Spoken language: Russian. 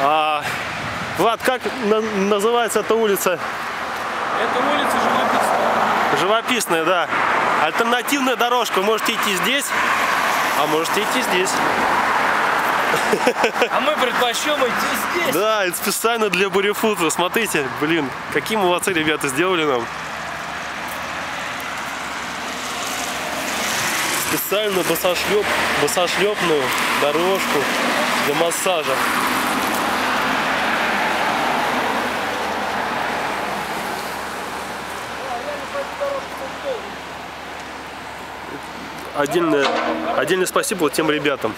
Влад, как называется эта улица? Это улица Живописная. Живописная, да. Альтернативная дорожка. Можете идти здесь, а можете идти здесь. А мы предпочтем идти здесь. Да, это специально для Барефута. Смотрите, блин, какие молодцы ребята сделали нам. Специально босошлепную дорожку для массажа. Отдельное спасибо тем ребятам.